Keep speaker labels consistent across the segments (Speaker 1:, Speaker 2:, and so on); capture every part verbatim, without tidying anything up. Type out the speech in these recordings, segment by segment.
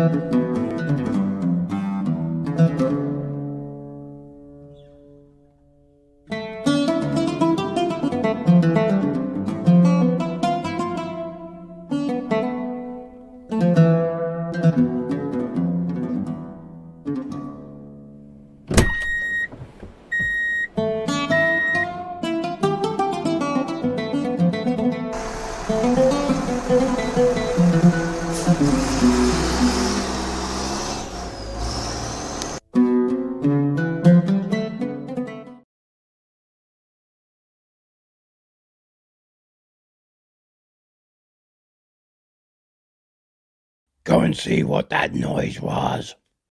Speaker 1: Go and see what that noise was.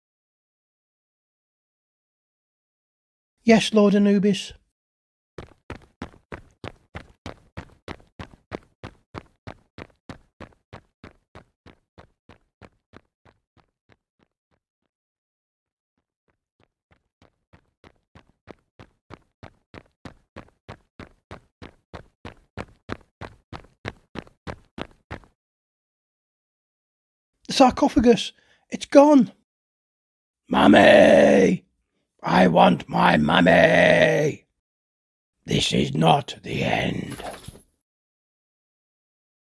Speaker 2: Yes, Lord Anubis. The sarcophagus! It's gone!
Speaker 1: Mummy! I want my mummy! This is not the end.